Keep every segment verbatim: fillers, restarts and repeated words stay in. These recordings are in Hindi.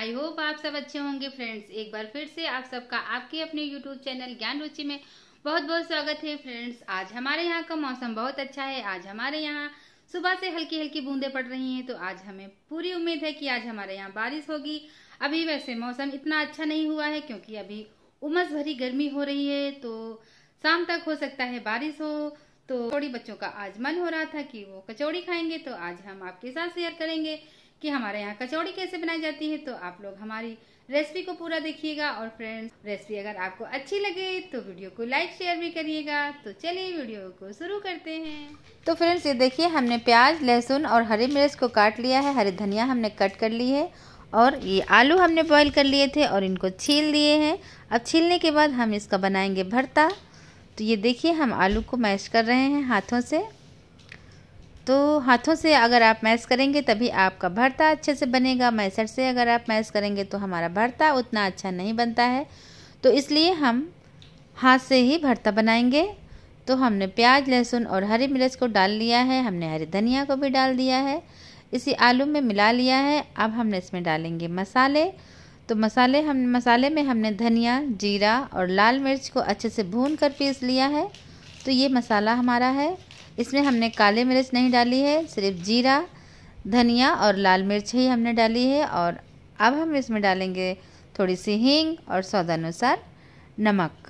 आई होप आप सब अच्छे होंगे फ्रेंड्स। एक बार फिर से आप सबका आपके अपने यूट्यूब चैनल ज्ञान रुचि में बहुत बहुत स्वागत है फ्रेंड्स। आज हमारे यहाँ का मौसम बहुत अच्छा है। आज हमारे यहाँ सुबह से हल्की हल्की बूंदें पड़ रही हैं, तो आज हमें पूरी उम्मीद है कि आज हमारे यहाँ बारिश होगी। अभी वैसे मौसम इतना अच्छा नहीं हुआ है क्योंकि अभी उमस भरी गर्मी हो रही है, तो शाम तक हो सकता है बारिश हो। तो थोड़ी बच्चों का आज मन हो रहा था कि वो कचौड़ी खाएंगे, तो आज हम आपके साथ शेयर करेंगे कि हमारे यहाँ कचौड़ी कैसे बनाई जाती है। तो आप लोग हमारी रेसिपी को पूरा देखिएगा और फ्रेंड्स, रेसिपी अगर आपको अच्छी लगे तो वीडियो को लाइक शेयर भी करिएगा। तो चलिए वीडियो को शुरू करते हैं। तो फ्रेंड्स, ये देखिए हमने प्याज, लहसुन और हरी मिर्च को काट लिया है। हरी धनिया हमने कट कर ली है और ये आलू हमने बॉईल कर लिए थे और इनको छील लिए हैं। अब छीलने के बाद हम इसका बनाएंगे भरता। तो ये देखिए हम आलू को मैश कर रहे हैं हाथों से। तो हाथों से अगर आप मैश करेंगे तभी आपका भरता अच्छे से बनेगा। मैशर से अगर आप मैश करेंगे तो हमारा भरता उतना अच्छा नहीं बनता है, तो इसलिए हम हाथ से ही भरता बनाएंगे। तो हमने प्याज, लहसुन और हरी मिर्च को डाल लिया है। हमने हरी धनिया को भी डाल दिया है, इसी आलू में मिला लिया है। अब हमने इसमें डालेंगे मसाले। तो मसाले हम मसाले में हमने धनिया, जीरा और लाल मिर्च को अच्छे से भून कर पीस लिया है। तो ये मसाला हमारा है। इसमें हमने काले मिर्च नहीं डाली है, सिर्फ जीरा, धनिया और लाल मिर्च ही हमने डाली है। और अब हम इसमें डालेंगे थोड़ी सी हींग और स्वादानुसार नमक।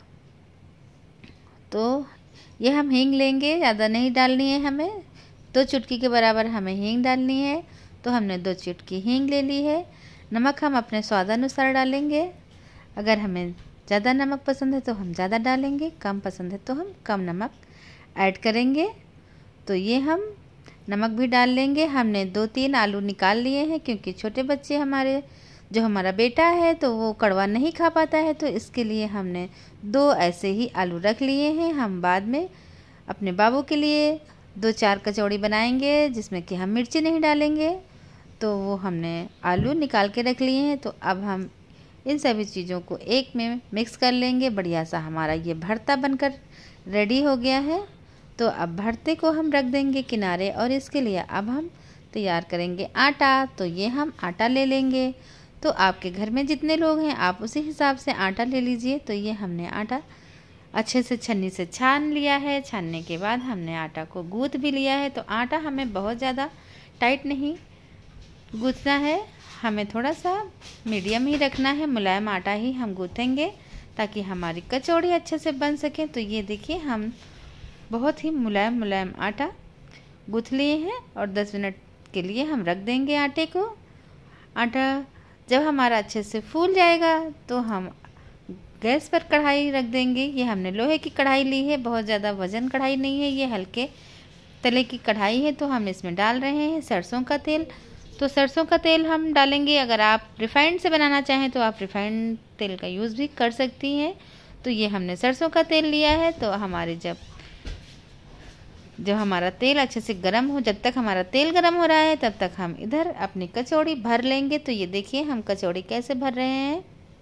तो ये हम हींग लेंगे, ज़्यादा नहीं डालनी है हमें, दो चुटकी के बराबर हमें हींग डालनी है। तो हमने दो चुटकी हींग ले ली है। नमक हम अपने स्वादानुसार डालेंगे। अगर हमें ज़्यादा नमक पसंद है तो हम ज़्यादा डालेंगे, कम पसंद है तो हम कम नमक ऐड करेंगे। तो ये हम नमक भी डाल लेंगे। हमने दो तीन आलू निकाल लिए हैं क्योंकि छोटे बच्चे हमारे, जो हमारा बेटा है तो वो कड़वा नहीं खा पाता है, तो इसके लिए हमने दो ऐसे ही आलू रख लिए हैं। हम बाद में अपने बाबू के लिए दो चार कचौड़ी बनाएंगे जिसमें कि हम मिर्ची नहीं डालेंगे। तो वो हमने आलू निकाल के रख लिए हैं। तो अब हम इन सभी चीज़ों को एक में मिक्स कर लेंगे। बढ़िया सा हमारा ये भरता बनकर रेडी हो गया है। तो अब भरते को हम रख देंगे किनारे और इसके लिए अब हम तैयार करेंगे आटा। तो ये हम आटा ले लेंगे। तो आपके घर में जितने लोग हैं आप उसी हिसाब से आटा ले लीजिए। तो ये हमने आटा अच्छे से छन्नी से छान लिया है। छानने के बाद हमने आटा को गूँथ भी लिया है। तो आटा हमें बहुत ज़्यादा टाइट नहीं गूँथना है, हमें थोड़ा सा मीडियम ही रखना है। मुलायम आटा ही हम गूँथेंगे ताकि हमारी कचौड़ी अच्छे से बन सके। तो ये देखिए हम बहुत ही मुलायम मुलायम आटा गूँथ लिए हैं और दस मिनट के लिए हम रख देंगे आटे को। आटा जब हमारा अच्छे से फूल जाएगा तो हम गैस पर कढ़ाई रख देंगे। ये हमने लोहे की कढ़ाई ली है, बहुत ज़्यादा वजन कढ़ाई नहीं है, ये हल्के तले की कढ़ाई है। तो हम इसमें डाल रहे हैं सरसों का तेल। तो सरसों का तेल हम डालेंगे। अगर आप रिफाइंड से बनाना चाहें तो आप रिफाइंड तेल का यूज़ भी कर सकती हैं। तो ये हमने सरसों का तेल लिया है। तो हमारे जब जब हमारा तेल अच्छे से गर्म हो, जब तक हमारा तेल गर्म हो रहा है तब तक हम इधर अपनी कचौड़ी भर लेंगे। तो ये देखिए हम कचौड़ी कैसे भर रहे हैं।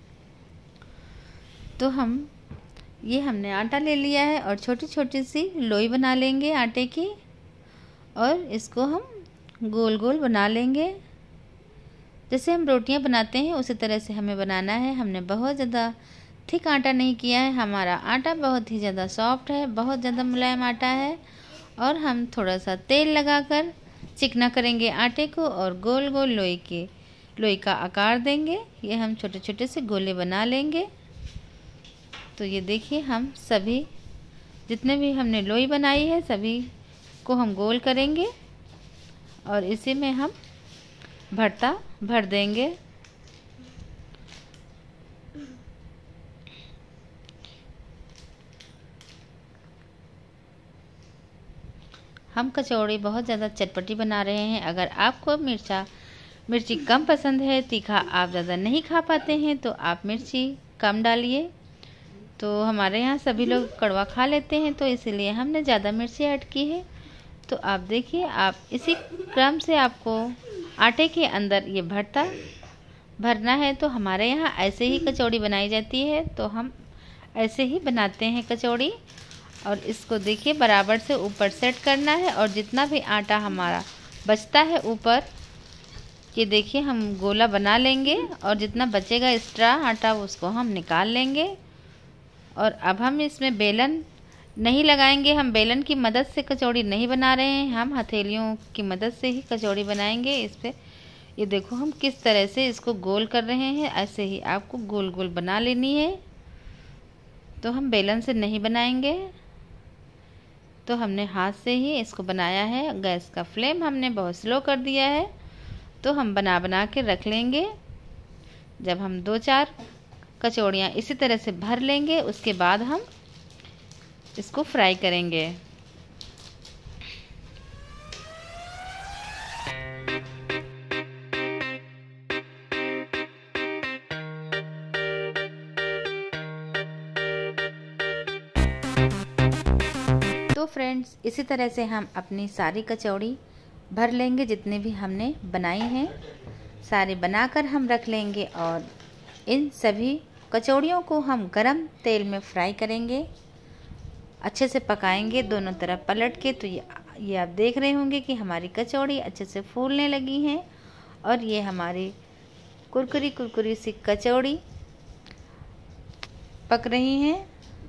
तो हम ये हमने आटा ले लिया है और छोटी छोटी सी लोई बना लेंगे आटे की और इसको हम गोल गोल बना लेंगे। जैसे हम रोटियां बनाते हैं उसी तरह से हमें बनाना है। हमने बहुत ज़्यादा थिक आटा नहीं किया है, हमारा आटा बहुत ही ज़्यादा सॉफ्ट है, बहुत ज़्यादा मुलायम आटा है। और हम थोड़ा सा तेल लगाकर चिकना करेंगे आटे को और गोल गोल लोई के लोई का आकार देंगे। ये हम छोटे छोटे से गोले बना लेंगे। तो ये देखिए हम सभी जितने भी हमने लोई बनाई है सभी को हम गोल करेंगे और इसी में हम भरता भर देंगे। हम कचौड़ी बहुत ज़्यादा चटपटी बना रहे हैं। अगर आपको मिर्चा मिर्ची कम पसंद है, तीखा आप ज़्यादा नहीं खा पाते हैं, तो आप मिर्ची कम डालिए। तो हमारे यहाँ सभी लोग कड़वा खा लेते हैं, तो इसीलिए हमने ज़्यादा मिर्ची ऐड की है। तो आप देखिए, आप इसी क्रम से आपको आटे के अंदर ये भरता भरना है। तो हमारे यहाँ ऐसे ही कचौड़ी बनाई जाती है, तो हम ऐसे ही बनाते हैं कचौड़ी। और इसको देखिए बराबर से ऊपर सेट करना है और जितना भी आटा हमारा बचता है ऊपर ये देखिए हम गोला बना लेंगे और जितना बचेगा एक्स्ट्रा आटा उसको हम निकाल लेंगे। और अब हम इसमें बेलन नहीं लगाएंगे, हम बेलन की मदद से कचौड़ी नहीं बना रहे हैं, हम हथेलियों की मदद से ही कचौड़ी बनाएंगे। इस पे ये देखो हम किस तरह से इसको गोल कर रहे हैं, ऐसे ही आपको गोल गोल बना लेनी है। तो हम बेलन से नहीं बनाएंगे, तो हमने हाथ से ही इसको बनाया है। गैस का फ्लेम हमने बहुत स्लो कर दिया है। तो हम बना बना के रख लेंगे। जब हम दो चार कचौड़ियाँ इसी तरह से भर लेंगे उसके बाद हम इसको फ्राई करेंगे। तो फ्रेंड्स इसी तरह से हम अपनी सारी कचौड़ी भर लेंगे, जितने भी हमने बनाई हैं सारे बनाकर हम रख लेंगे। और इन सभी कचौड़ियों को हम गरम तेल में फ्राई करेंगे, अच्छे से पकाएंगे दोनों तरफ पलट के। तो ये ये आप देख रहे होंगे कि हमारी कचौड़ी अच्छे से फूलने लगी हैं और ये हमारी कुरकुरी कुरकुरी सी कचौड़ी पक रही हैं।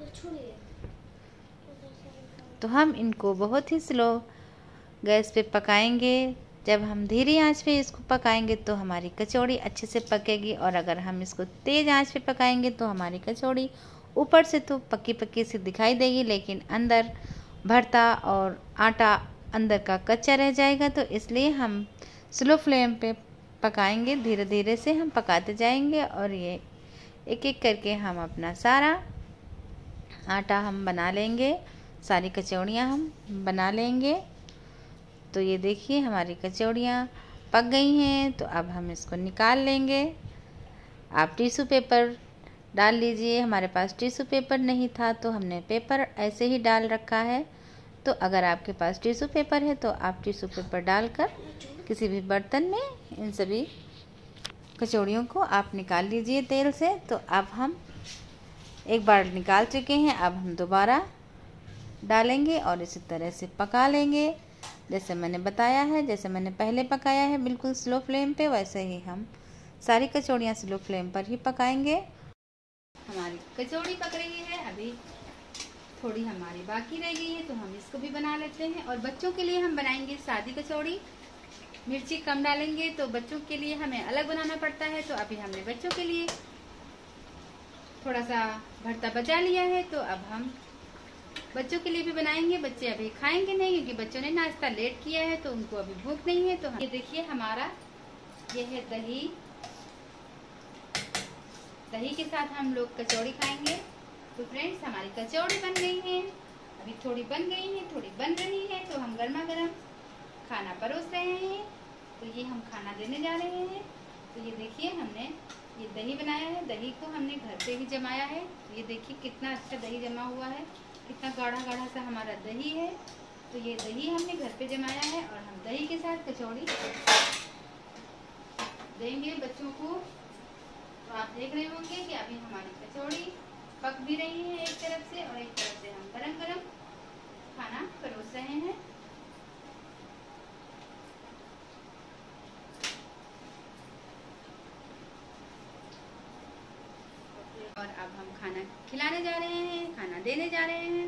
तो हम इनको बहुत ही स्लो गैस पे पकाएंगे। जब हम धीरे आंच पे इसको पकाएंगे तो हमारी कचौड़ी अच्छे से पकेगी, और अगर हम इसको तेज़ आंच पे पकाएंगे तो हमारी कचौड़ी ऊपर से तो पक्की पक्की सी दिखाई देगी, लेकिन अंदर भरता और आटा अंदर का कच्चा रह जाएगा। तो इसलिए हम स्लो फ्लेम पे पकाएंगे, धीरे धीरे से हम पकाते जाएंगे। और ये एक एक करके हम अपना सारा आटा हम बना लेंगे, सारी कचौड़ियाँ हम बना लेंगे। तो ये देखिए हमारी कचौड़ियाँ पक गई हैं। तो अब हम इसको निकाल लेंगे। आप टिश्यू पेपर डाल लीजिए, हमारे पास टिश्यू पेपर नहीं था तो हमने पेपर ऐसे ही डाल रखा है। तो अगर आपके पास टिश्यू पेपर है तो आप टिश्यू पेपर डालकर किसी भी बर्तन में इन सभी कचौड़ियों को आप निकाल लीजिए तेल से। तो अब हम एक बार निकाल चुके हैं, अब हम दोबारा डालेंगे और इसी तरह से पका लेंगे जैसे मैंने बताया है, जैसे मैंने पहले पकाया है बिल्कुल स्लो फ्लेम पे, वैसे ही हम सारी कचौड़ियाँ स्लो फ्लेम पर ही पकाएंगे। हमारी कचौड़ी पक रही है, अभी थोड़ी हमारी बाकी रह गई है तो हम इसको भी बना लेते हैं। और बच्चों के लिए हम बनाएंगे सादी कचौड़ी, मिर्ची कम डालेंगे तो बच्चों के लिए हमें अलग बनाना पड़ता है। तो अभी हमने बच्चों के लिए थोड़ा सा भरता बचा लिया है, तो अब हम बच्चों के लिए भी बनाएंगे। बच्चे अभी खाएंगे नहीं क्योंकि बच्चों ने नाश्ता लेट किया है तो उनको अभी भूख नहीं है। तो हम ये देखिए हमारा ये है दही, दही के साथ हम लोग कचौड़ी खाएंगे। तो फ्रेंड्स हमारी कचौड़ी बन गई है, अभी थोड़ी बन गई है, थोड़ी बन रही है। तो हम गर्मा गर्म खाना परोस रहे हैं। तो ये हम खाना देने जा रहे हैं। तो ये देखिए हमने ये दही बनाया है, दही को हमने घर पे ही जमाया है। तो ये देखिए कितना अच्छा दही जमा हुआ है, कितना गाढ़ा गाढ़ा सा हमारा दही है। तो ये दही हमने घर पे जमाया है और हम दही के साथ कचौड़ी देंगे बच्चों को। तो आप देख रहे होंगे कि अभी हमारी कचौड़ी पक भी रही है एक तरफ से, और एक तरफ से हम गरम गरम खाना परोस रहे हैं। और अब हम खाना खिलाने जा रहे हैं, खाना देने जा रहे हैं।